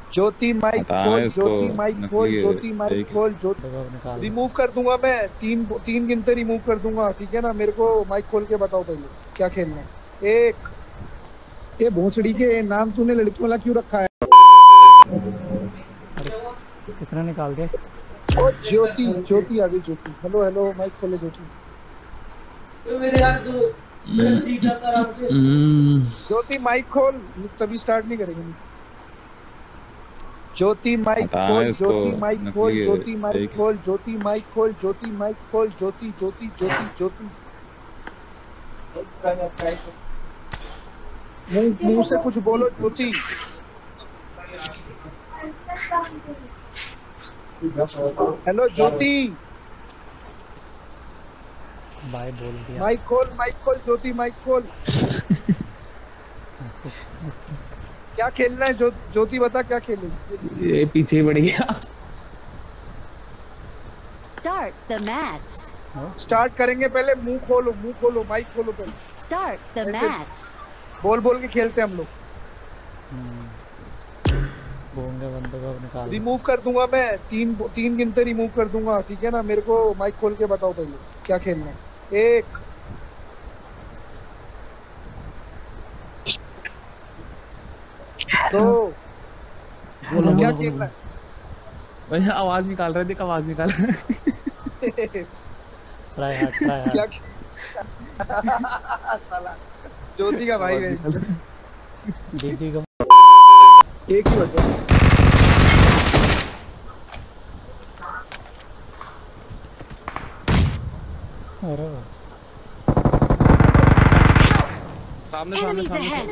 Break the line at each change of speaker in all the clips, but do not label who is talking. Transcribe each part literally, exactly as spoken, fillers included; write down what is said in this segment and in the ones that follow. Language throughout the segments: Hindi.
ज्योति माइक खोल, ज्योति माइक खोल, ज्योति माइक खोल, ज्योति रिमूव कर दूंगा मैं। तीन तीन गिनते रिमूव कर दूंगा, ठीक है ना। मेरे को माइक खोल के बताओ पहले क्या खेलना है। एक, ये भोसड़ी के नाम तूने लड़की वाला क्यों रखा है?
किसने निकाल दे?
ओ ज्योति, ज्योति आ गई ज्योति। हेलो हेलो, माइक खोलो ज्योति। ज्योति माइक खोल, तभी स्टार्ट नहीं करेंगे। नहीं ज्योति माइक खोल, ज्योति माइक खोल, ज्योति माइक खोल, ज्योति माइक खोल, ज्योति माइक खोल, ज्योति ज्योति ज्योति ज्योति। मुंह मुंह से कुछ बोलो ज्योति। हेलो ज्योति,
भाई बोल दिया।
माइक खोल, माइक खोल ज्योति, माइक खोल। क्या खेलना है जो, ज्योति बता क्या खेलेगी?
ये पीछे ही पड़ गया।
Start the match.
स्टार्ट करेंगे, पहले मुंह खोलो, मुंह खोलो, माइक खोलो पहले।
Start the match.
बोल बोल के खेलते हैं हम लोग।
बोंगे बंदे को निकाल।
रिमूव कर दूंगा मैं। तीन तीन गिनते रिमूव कर दूंगा, ठीक है ना। मेरे को माइक खोल के बताओ पहले क्या खेलना है। एक, दो, क्या खेलना है?
भैया आवाज निकाल रहे, देख आवाज निकाल रहे।
Try hard, try hard.
साला ज्योति का भाई है।
दीदी का
एक ही बचा।
अरे
सामने सामने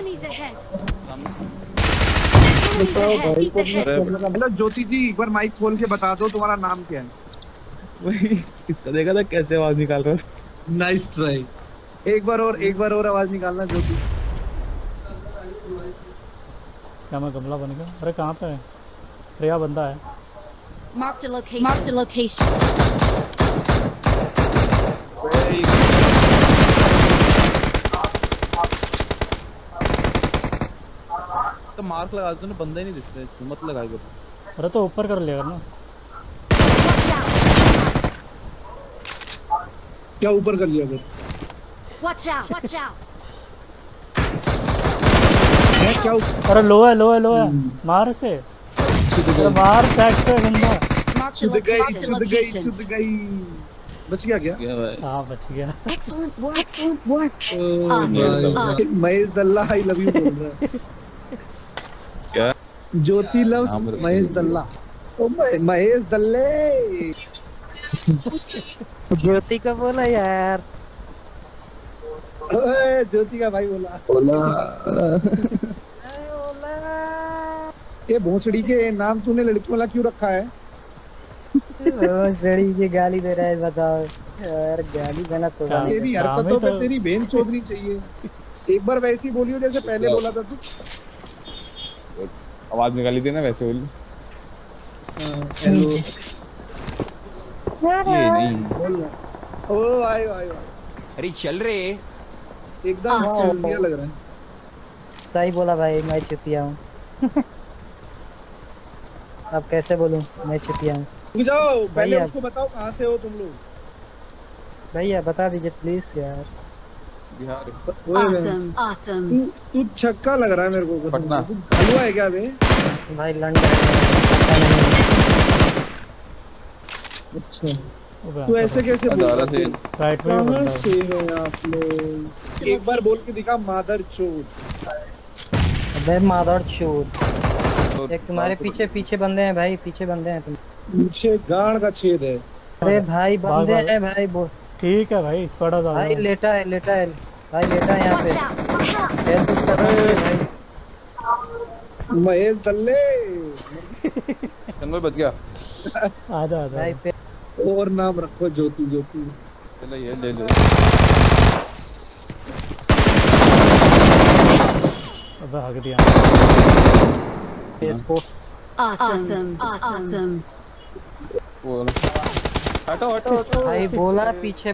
सामने। हेलो ज्योति जी, एक बार माइक खोल के बता दो तुम्हारा नाम क्या है?
वही इसका देखा था कैसे आवाज निकाल रहा था।
Nice try. एक बार और, एक बार और आवाज निकालना ज्योति।
क्या मैं गमला बन गया? अरे कहाँ पे है? प्रिया बंदा है।
Marked a location. Marked a location.
तो मार्क लगा दो ना, बंदा ही नहीं दिखता है, मत लगाएगा।
अरे तो ऊपर कर लिया ना।
क्या ऊपर कर लिया फिर?
Watch out! Watch out!
क्या?
अरे लो है, लो है, लो है। मार से। अरे मार टैक्स पे बंदा।
चुद गई, चुद गई, चुद गई। बच गया क्या?
हाँ बच गया।
Excellent work! Excellent work!
Awesome! Mahesh दल्ला आई लव यू बोल रहा है।
क्या?
ज्योति लव्स महेश दल्ला। ओ महेश दल्ले।
ज्योति का बोला यार।
ओए ज्योति का भाई बोला। बोला। ये भोसड़ी के नाम तूने लड़की वाला क्यों रखा है?
भोसड़ी की गाली दे रहा है, बताओ यार। गाली देना सोचा नहीं।
तेरी हरकतों पे तेरी बहन चोदनी चाहिए। एक बार वैसी बोलियो जैसे पहले बोला था तू।
आवाज निकाली थी ना वैसे बोली।
हेलो।
ये नहीं
बोल। ओ आयो आयो।
अरे चल रे।
एकदम चुतिया लग रहा है।
सही बोला भाई, मैं चुतिया हूँ। अब कैसे बोलूं मैं चुतिया हूँ?
रुक जाओ, पहले उसको बताओ कहाँ से हो तुम लोग।
भैया बता दीजिए प्लीज यार।
बिहार।
Awesome! Awesome!
तू तू छक्का लग रहा है मेरे को।
पटना।
हलवा है क्या बे?
भाई लंदन।
अच्छा तू ऐसे कैसे बोल रहा है?
राइट में
कहाँ से हो आप लोग? एक बार बोल के दिखा मादर चोद।
अबे मादर चोद। एक तुम्हारे पीछे पीछे बंदे हैं भाई, पीछे बंदे हैं तुम।
पीछे गाड़ का छेद है।
अरे भाई बंदे हैं भाई। बोल
ठीक है भाई, इस पड़ा था
भाई। लेटा है, लेटा है भाई, लेटा है यहाँ पे। हेल्प कर रहा है भाई।
महेश दल्ले।
नंबर बच गया।
आजा आजा
भाई पे
और नाम रखो ज्योति, ज्योति।
चलो ये ले लो।
अब भाग दिया।
इसको
Awesome! Awesome!
हटो हटो हटो
भाई बोला पीछे